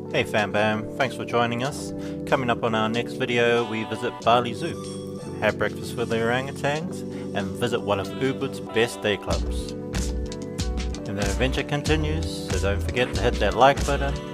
Hey FAMBAM, thanks for joining us. Coming up on our next video, we visit Bali Zoo, have breakfast with the orangutans, and visit one of Ubud's best day clubs. And the adventure continues, so don't forget to hit that like button,